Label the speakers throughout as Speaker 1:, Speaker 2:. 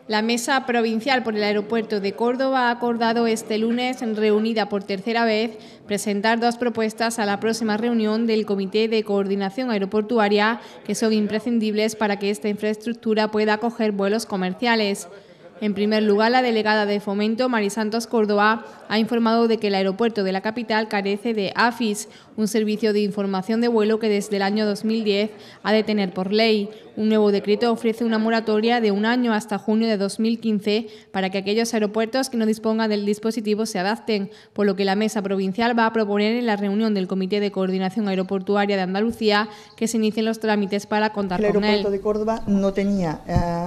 Speaker 1: La Mesa Provincial por el Aeropuerto de Córdoba ha acordado este lunes, reunida por tercera vez, presentar dos propuestas a la próxima reunión del Comité de Coordinación Aeroportuaria que son imprescindibles para que esta infraestructura pueda acoger vuelos comerciales. En primer lugar, la delegada de Fomento, Mari Santos Córdoba, ha informado de que el aeropuerto de la capital carece de AFIS, un servicio de información de vuelo que desde el año 2010 ha de tener por ley. Un nuevo decreto ofrece una moratoria de un año hasta junio de 2015 para que aquellos aeropuertos que no dispongan del dispositivo se adapten, por lo que la Mesa Provincial va a proponer en la reunión del Comité de Coordinación Aeroportuaria de Andalucía que se inicien los trámites para contar con él.
Speaker 2: El aeropuerto de Córdoba no tenía,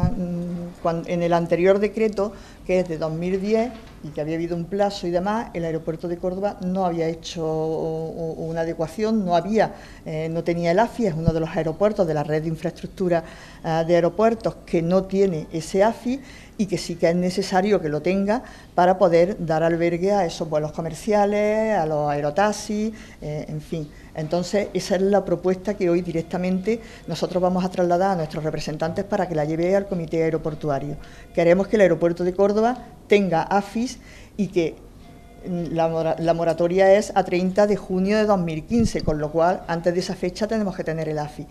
Speaker 2: en el anterior decreto, que es de 2010 y que había habido un plazo y demás, el aeropuerto de Córdoba no había hecho una adecuación, no tenía el AFI, es uno de los aeropuertos de la red de infraestructura de aeropuertos que no tiene ese AFI y que sí que es necesario que lo tenga para poder dar albergue a esos vuelos comerciales, a los aerotaxis, en fin. Entonces, esa es la propuesta que hoy directamente nosotros vamos a trasladar a nuestros representantes para que la lleve al Comité Aeroportuario. Queremos que el aeropuerto de Córdoba tenga AFIS y que la moratoria es a 30 de junio de 2015, con lo cual antes de esa fecha tenemos que tener el AFI.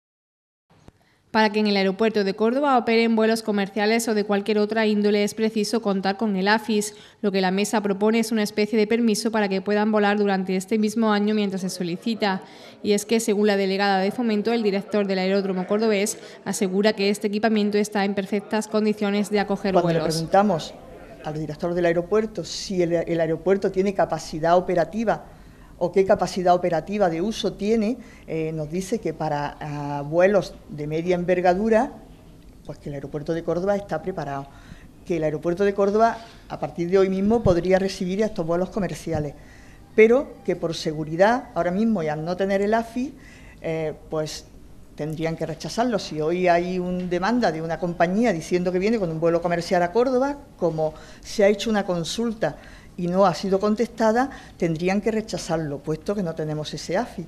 Speaker 1: Para que en el aeropuerto de Córdoba operen vuelos comerciales o de cualquier otra índole es preciso contar con el AFIS. Lo que la Mesa propone es una especie de permiso para que puedan volar durante este mismo año mientras se solicita. Y es que, según la delegada de Fomento, el director del aeródromo cordobés asegura que este equipamiento está en perfectas condiciones de acoger vuelos.
Speaker 2: Cuando le preguntamos al director del aeropuerto si el aeropuerto tiene capacidad operativa o qué capacidad operativa de uso tiene, nos dice que para vuelos de media envergadura, pues que el aeropuerto de Córdoba está preparado, que el aeropuerto de Córdoba a partir de hoy mismo podría recibir estos vuelos comerciales, pero que por seguridad, ahora mismo y al no tener el AFI, pues tendrían que rechazarlo. Si hoy hay una demanda de una compañía diciendo que viene con un vuelo comercial a Córdoba, como se ha hecho una consulta y no ha sido contestada, tendrían que rechazarlo, puesto que no tenemos ese AFI.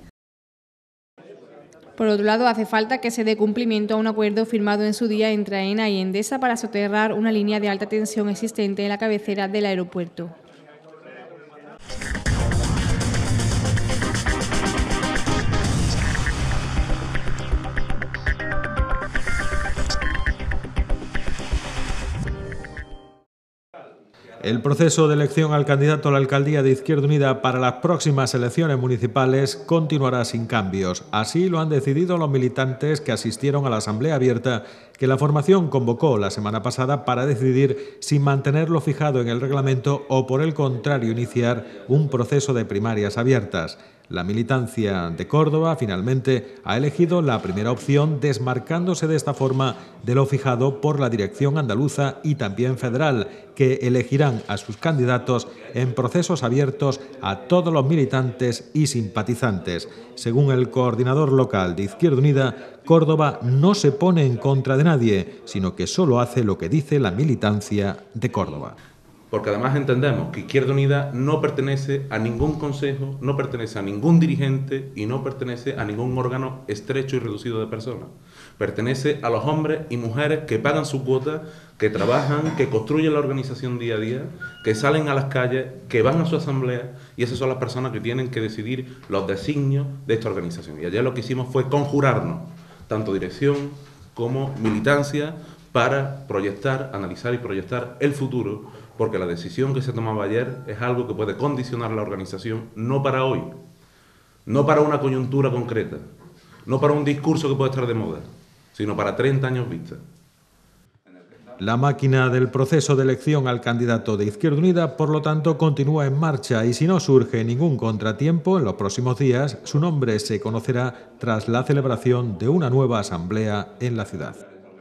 Speaker 1: Por otro lado, hace falta que se dé cumplimiento a un acuerdo firmado en su día entre AENA y Endesa para soterrar una línea de alta tensión existente en la cabecera del aeropuerto.
Speaker 3: El proceso de elección al candidato a la alcaldía de Izquierda Unida para las próximas elecciones municipales continuará sin cambios. Así lo han decidido los militantes que asistieron a la asamblea abierta que la formación convocó la semana pasada para decidir si mantenerlo fijado en el reglamento o, por el contrario, iniciar un proceso de primarias abiertas. La militancia de Córdoba finalmente ha elegido la primera opción, desmarcándose de esta forma de lo fijado por la dirección andaluza y también federal, que elegirán a sus candidatos en procesos abiertos a todos los militantes y simpatizantes. Según el coordinador local de Izquierda Unida, Córdoba no se pone en contra de nadie, sino que solo hace lo que dice la militancia de Córdoba.
Speaker 4: Porque además entendemos que Izquierda Unida no pertenece a ningún consejo, no pertenece a ningún dirigente y no pertenece a ningún órgano estrecho y reducido de personas. Pertenece a los hombres y mujeres que pagan su cuota, que trabajan, que construyen la organización día a día, que salen a las calles, que van a su asamblea, y esas son las personas que tienen que decidir los designios de esta organización. Y ayer lo que hicimos fue conjurarnos, tanto dirección como militancia, para proyectar, analizar y proyectar el futuro, porque la decisión que se tomaba ayer es algo que puede condicionar la organización, no para hoy, no para una coyuntura concreta, no para un discurso que puede estar de moda, sino para 30 años vista.
Speaker 3: La máquina del proceso de elección al candidato de Izquierda Unida, por lo tanto, continúa en marcha y si no surge ningún contratiempo en los próximos días, su nombre se conocerá tras la celebración de una nueva asamblea en la ciudad.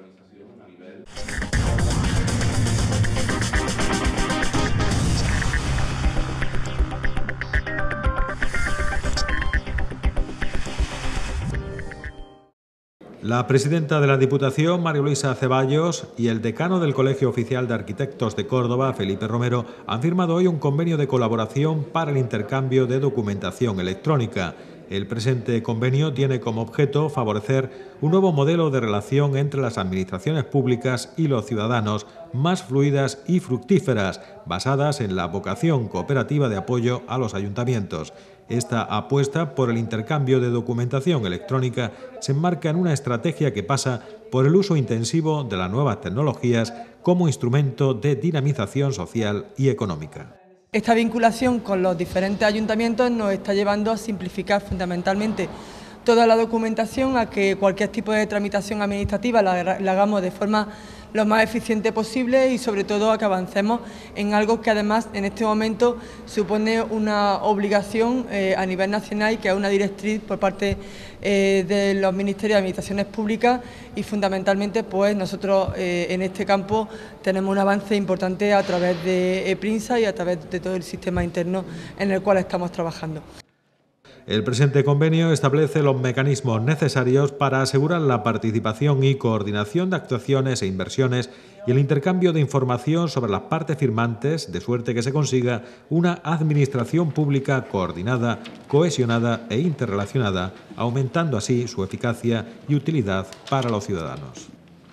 Speaker 3: La presidenta de la Diputación, María Luisa Ceballos, y el decano del Colegio Oficial de Arquitectos de Córdoba, Felipe Romero, han firmado hoy un convenio de colaboración para el intercambio de documentación electrónica. El presente convenio tiene como objeto favorecer un nuevo modelo de relación entre las administraciones públicas y los ciudadanos más fluidas y fructíferas, basadas en la vocación cooperativa de apoyo a los ayuntamientos. Esta apuesta por el intercambio de documentación electrónica se enmarca en una estrategia que pasa por el uso intensivo de las nuevas tecnologías como instrumento de dinamización social y económica.
Speaker 5: Esta vinculación con los diferentes ayuntamientos nos está llevando a simplificar fundamentalmente toda la documentación, a que cualquier tipo de tramitación administrativa la hagamos de forma lo más eficiente posible y sobre todo a que avancemos en algo que además en este momento supone una obligación a nivel nacional y que es una directriz por parte de los ministerios de administraciones públicas y fundamentalmente pues nosotros en este campo tenemos un avance importante a través de EPRINSA y a través de todo el sistema interno en el cual estamos trabajando.
Speaker 3: El presente convenio establece los mecanismos necesarios para asegurar la participación y coordinación de actuaciones e inversiones y el intercambio de información sobre las partes firmantes, de suerte que se consiga una administración pública coordinada, cohesionada e interrelacionada, aumentando así su eficacia y utilidad para los ciudadanos.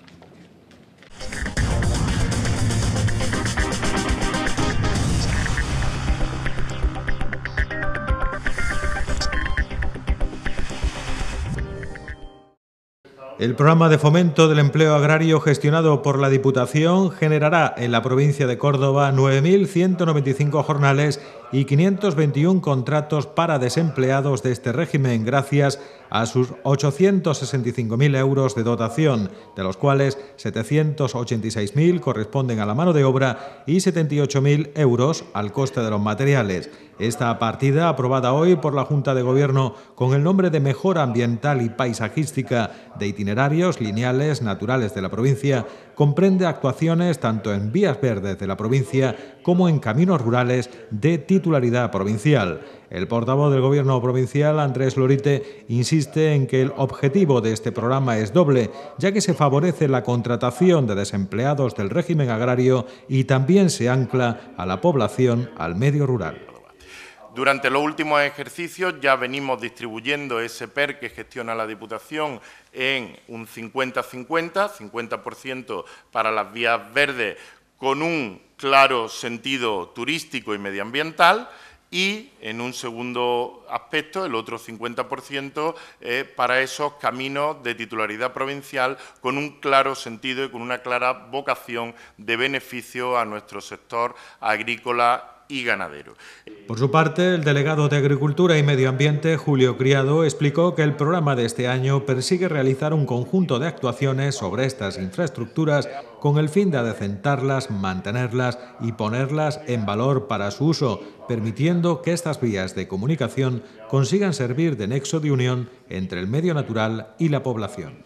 Speaker 3: El programa de fomento del empleo agrario gestionado por la Diputación generará en la provincia de Córdoba 9.195 jornales y 521 contratos para desempleados de este régimen gracias a sus 865.000 euros de dotación, de los cuales 786.000 corresponden a la mano de obra y 78.000 euros al coste de los materiales. Esta partida, aprobada hoy por la Junta de Gobierno con el nombre de Mejora Ambiental y Paisajística de itinerarios lineales naturales de la provincia, comprende actuaciones tanto en vías verdes de la provincia como en caminos rurales de titularidad provincial. El portavoz del Gobierno provincial, Andrés Lorite, insiste en que el objetivo de este programa es doble, ya que se favorece la contratación de desempleados del régimen agrario y también se ancla a la población al medio rural.
Speaker 6: Durante los últimos ejercicios ya venimos distribuyendo ese PER que gestiona la Diputación en un 50-50, 50% para las vías verdes con un claro sentido turístico y medioambiental y en un segundo aspecto el otro 50% para esos caminos de titularidad provincial con un claro sentido y con una clara vocación de beneficio a nuestro sector agrícola y ganadero.
Speaker 3: Por su parte, el delegado de Agricultura y Medio Ambiente, Julio Criado, explicó que el programa de este año persigue realizar un conjunto de actuaciones sobre estas infraestructuras con el fin de adecentarlas, mantenerlas y ponerlas en valor para su uso, permitiendo que estas vías de comunicación consigan servir de nexo de unión entre el medio natural y la población.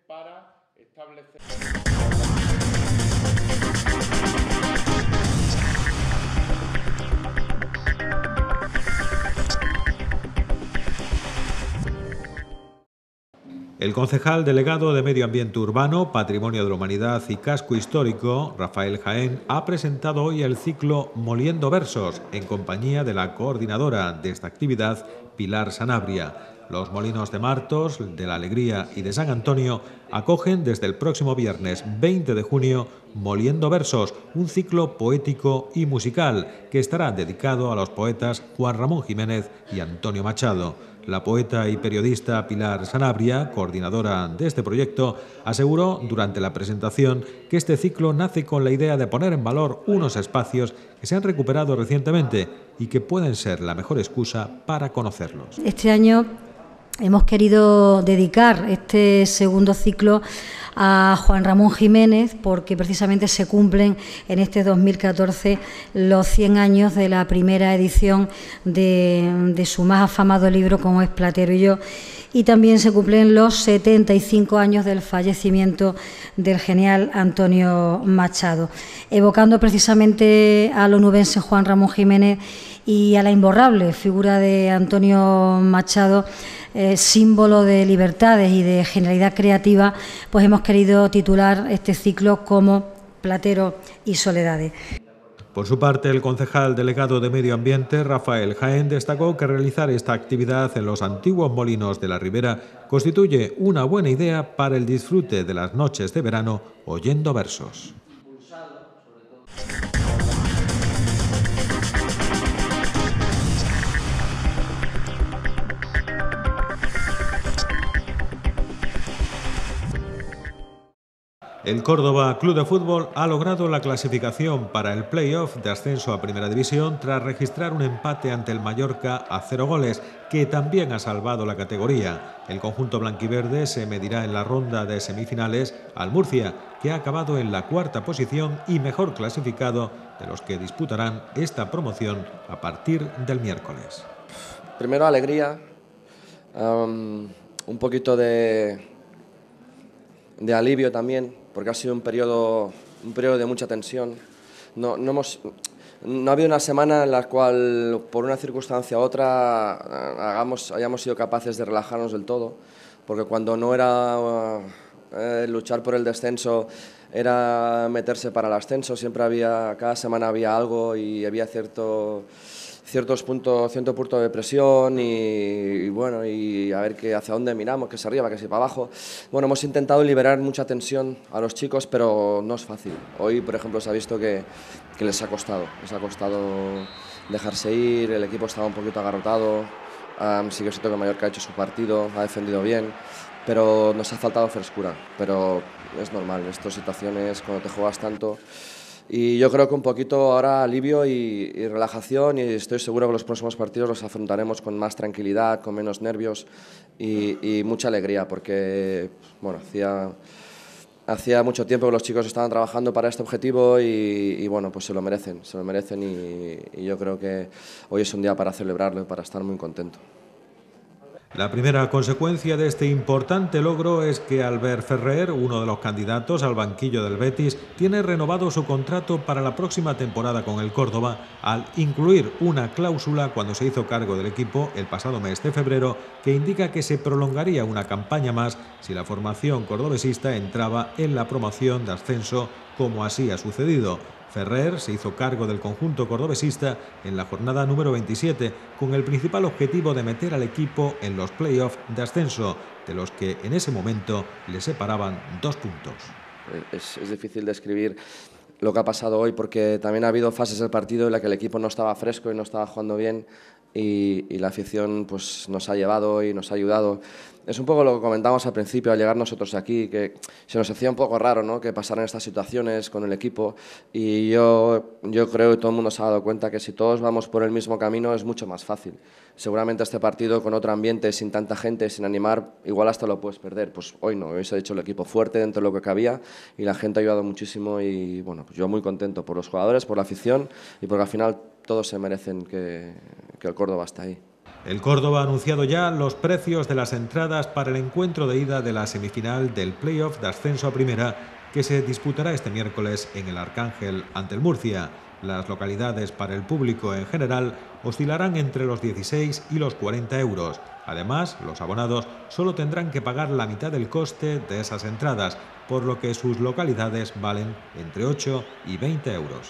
Speaker 3: El concejal delegado de Medio Ambiente Urbano, Patrimonio de la Humanidad y Casco Histórico, Rafael Jaén, ha presentado hoy el ciclo Moliendo Versos en compañía de la coordinadora de esta actividad, Pilar Sanabria. Los molinos de Martos, de La Alegría y de San Antonio acogen desde el próximo viernes 20 de junio Moliendo Versos, un ciclo poético y musical que estará dedicado a los poetas Juan Ramón Jiménez y Antonio Machado. La poeta y periodista Pilar Sanabria, coordinadora de este proyecto, aseguró durante la presentación que este ciclo nace con la idea de poner en valor unos espacios que se han recuperado recientemente y que pueden ser la mejor excusa para conocerlos.
Speaker 7: Este año hemos querido dedicar este segundo ciclo a Juan Ramón Jiménez porque precisamente se cumplen en este 2014 los 100 años de la primera edición de su más afamado libro como es Platero y yo, y también se cumplen los 75 años del fallecimiento del genial Antonio Machado, evocando precisamente al onubense Juan Ramón Jiménez y a la imborrable figura de Antonio Machado, símbolo de libertades y de genialidad creativa, pues hemos querido titular este ciclo como Platero y Soledades.
Speaker 3: Por su parte, el concejal delegado de Medio Ambiente, Rafael Jaén, destacó que realizar esta actividad en los antiguos molinos de la Ribera constituye una buena idea para el disfrute de las noches de verano oyendo versos. El Córdoba Club de Fútbol ha logrado la clasificación para el play-off de ascenso a Primera División tras registrar un empate ante el Mallorca a 0 goles, que también ha salvado la categoría. El conjunto blanquiverde se medirá en la ronda de semifinales al Murcia, que ha acabado en la 4ª posición y mejor clasificado de los que disputarán esta promoción a partir del miércoles.
Speaker 8: Primero alegría, un poquito de alivio también, porque ha sido un periodo de mucha tensión. No ha habido una semana en la cual, por una circunstancia u otra, hayamos sido capaces de relajarnos del todo, porque cuando no era luchar por el descenso, era meterse para el ascenso, cada semana había algo y había cierto punto de presión y bueno, y a ver hacia dónde miramos, que si arriba, que si para abajo. Bueno, hemos intentado liberar mucha tensión a los chicos, pero no es fácil. Hoy, por ejemplo, se ha visto que les ha costado dejarse ir, el equipo estaba un poquito agarrotado, sí que es cierto que Mallorca ha hecho su partido, ha defendido bien, pero nos ha faltado frescura, pero es normal, en estas situaciones, cuando te juegas tanto. Y yo creo que un poquito ahora alivio y relajación, y estoy seguro que los próximos partidos los afrontaremos con más tranquilidad, con menos nervios y mucha alegría, porque bueno, hacía mucho tiempo que los chicos estaban trabajando para este objetivo y bueno, pues se lo merecen y yo creo que hoy es un día para celebrarlo y para estar muy contento.
Speaker 3: La primera consecuencia de este importante logro es que Albert Ferrer, uno de los candidatos al banquillo del Betis, tiene renovado su contrato para la próxima temporada con el Córdoba, al incluir una cláusula cuando se hizo cargo del equipo el pasado mes de febrero que indica que se prolongaría una campaña más si la formación cordobesista entraba en la promoción de ascenso, como así ha sucedido. Ferrer se hizo cargo del conjunto cordobesista en la jornada número 27, con el principal objetivo de meter al equipo en los play-offs de ascenso, de los que en ese momento le separaban 2 puntos.
Speaker 8: Es difícil describir lo que ha pasado hoy, porque también ha habido fases del partido en las que el equipo no estaba fresco y no estaba jugando bien, y la afición pues nos ha llevado y nos ha ayudado. Es un poco lo que comentábamos al principio al llegar nosotros aquí, que se nos hacía un poco raro, ¿no?, que pasaran estas situaciones con el equipo, y yo creo que todo el mundo se ha dado cuenta que si todos vamos por el mismo camino es mucho más fácil. Seguramente este partido con otro ambiente, sin tanta gente, sin animar, igual hasta lo puedes perder. Pues hoy no, hoy se ha hecho el equipo fuerte dentro de lo que cabía y la gente ha ayudado muchísimo, y bueno, pues yo muy contento por los jugadores, por la afición y porque al final todos se merecen que el Córdoba esté ahí.
Speaker 3: El Córdoba ha anunciado ya los precios de las entradas para el encuentro de ida de la semifinal del play-off de ascenso a Primera, que se disputará este miércoles en el Arcángel ante el Murcia. Las localidades para el público en general oscilarán entre los 16 y los 40 euros. Además, los abonados solo tendrán que pagar la mitad del coste de esas entradas, por lo que sus localidades valen entre 8 y 20 euros.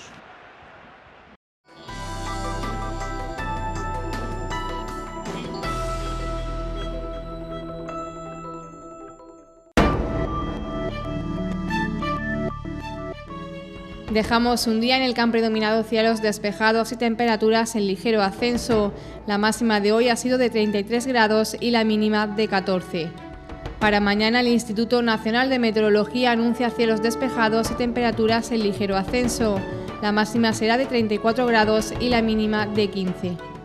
Speaker 1: Dejamos un día en el que han predominado cielos despejados y temperaturas en ligero ascenso. La máxima de hoy ha sido de 33 grados y la mínima de 14. Para mañana el Instituto Nacional de Meteorología anuncia cielos despejados y temperaturas en ligero ascenso. La máxima será de 34 grados y la mínima de 15.